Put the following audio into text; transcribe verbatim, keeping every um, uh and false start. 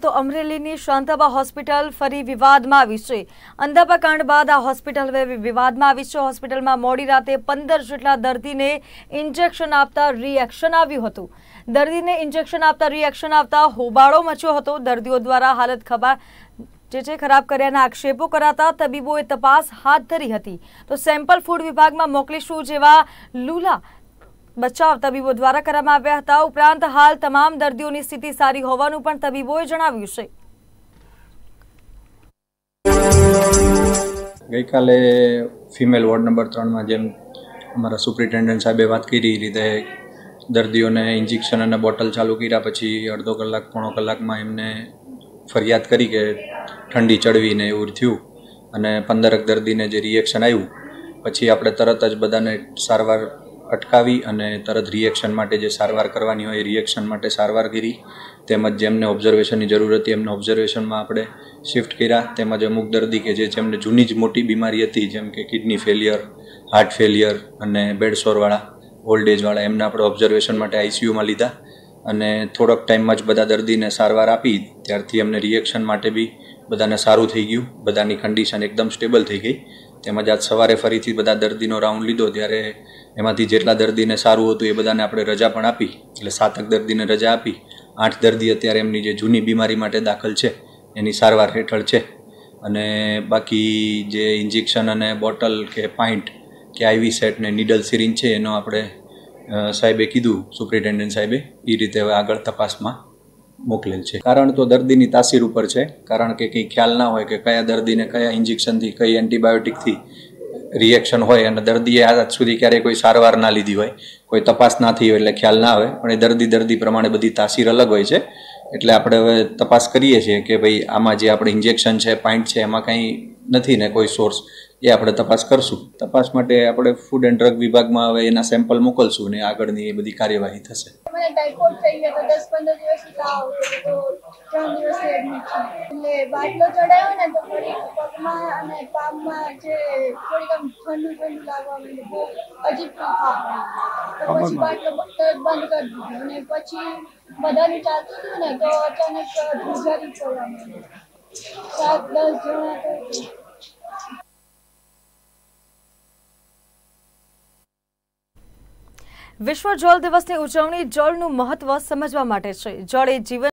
તો અમરેલીની શાંતાબા હોસ્પિટલ ફરી વિવાદમાં આવી છે। અંધાપા કાંડ બાદ આ હોસ્પિટલ હવે વિવાદમાં આવી છે। હોસ્પિટલમાં મોડી રાતે પંદર જેટલા દર્દીને ઇન્જેક્શન આપતા રિએક્શન આવ્યું હતું। દર્દીને ઇન્જેક્શન આપતા રિએક્શન આવતા હોબાળો મચ્યો હતો। દર્દીઓ દ્વારા હાલત ખબર જે છે ખરાબ કર્યાના આક્ષેપો કરાતા તબીબોએ તપાસ હાથ ધરી હતી। તો સેમ્પલ ફૂડ વિભાગમાં મોકલીશું જેવા લુલા બચાવ તબીબો દ્વારા કરવામાં આવ્યા હતા। ઉપરાંત હાલ તમામ દર્દીઓની સ્થિતિ સારી હોવાનું પણ તબીબોએ જણાવ્યું છે। ગઈકાલે ફિમેલ વોર્ડ નંબર ત્રણમાં જેમ અમારા સુપ્રિન્ટેન્ડન્ટ સાહેબે વાત કરી રીતે દર્દીઓને ઇન્જેક્શન અને બોટલ ચાલુ કર્યા પછી અડધો કલાક પોણો કલાકમાં એમને ફરિયાદ કરી કે ઠંડી ચડવીને એવું થયું અને પંદરક દર્દીને જે રિએક્શન આવ્યું પછી આપણે તરત જ બધાને સારવાર અટકાવી અને તરત રિએક્શન માટે જે સારવાર કરવાની હોય એ રિએક્શન માટે સારવાર કરી તેમજ જેમને ઓબ્ઝર્વેશનની જરૂર હતી એમને ઓબ્ઝર્વેશનમાં આપણે શિફ્ટ કર્યા। તેમજ અમુક દર્દી કે જે જેમને જૂની જ મોટી બીમારી હતી જેમ કે કિડની ફેલિયર, હાર્ટ ફેલિયર અને બેડસોરવાળા, ઓલ્ડ એજવાળા એમને આપણે ઓબ્ઝર્વેશન માટે આઈસીયુમાં લીધા અને થોડોક ટાઈમમાં જ બધા દર્દીને સારવાર આપી ત્યારથી અમને રિએક્શન માટે બી બધાને સારું થઈ ગયું, બધાની કન્ડિશન એકદમ સ્ટેબલ થઈ ગઈ। તેમજ આજ સવારે ફરીથી બધા દર્દીનો રાઉન્ડ લીધો ત્યારે એમાંથી જેટલા દર્દીને સારું હતું એ બધાને આપણે રજા પણ આપી, એટલે સાતક દર્દીને રજા આપી આઠ દર્દી અત્યારે એમની જે જૂની બીમારી માટે દાખલ છે એની સારવાર હેઠળ છે અને બાકી જે ઇન્જેક્શન અને બોટલ કે પાઇન્ટ કે આઈવી સેટ ને નીડલ સિરિંજ છે એનો આપણે સાહેબે કીધું સુપ્રિન્ટેન્ડન્ટ સાહેબે એ રીતે હવે આગળ તપાસમાં મોકલેલ છે। કારણ તો દર્દીની તાસીર ઉપર છે, કારણ કે કંઈ ખ્યાલ ના હોય કે કયા દર્દીને કયા ઇન્જેક્શનથી કઈ એન્ટીબાયોટિકથી રિએક્શન હોય અને દર્દીએ આજ સુધી ક્યારેય કોઈ સારવાર ના લીધી હોય, કોઈ તપાસ ના થઈ હોય એટલે ખ્યાલ ના આવે, પણ એ દર્દી દર્દી પ્રમાણે બધી તાસીર અલગ હોય છે। એટલે આપણે હવે તપાસ કરીએ છીએ કે ભાઈ આમાં જે આપણે ઇન્જેક્શન છે, પાઇન્ટ છે એમાં કંઈ નથી ને કોઈ સોર્સ, એ આપણે તપાસ કરશું। તપાસ માટે આપણે ફૂડ એન્ડ ડ્રગ વિભાગમાં હવે એના સેમ્પલ મોકલશું ને આગળની એ બધી કાર્યવાહી થશે। મને ટાઇફોઇડ થઈ ગયો તો દસ પંદર દિવસથી તાવ હતો તો ત્રણ દિવસથી એડમિટ છું, એટલે બાટલો ચડાવ્યો ને તો થોડી પગમાં અને પામમાં જે થોડીક આમ ઠંડુ ઠંડુ લાગવા માંડ્યું, બહુ અજીબ તો પછી બાટલો તરત બંધ કરી દીધો અને પછી બધાને ચાલતું હતું ને તો અચાનક ધ્રુજારી પડવા માંડી, સાત દસ જણા તો વિશ્વ જળ દિવસની ઉજવણી જળનું મહત્વ સમજવા માટે છે। જળ એ જીવન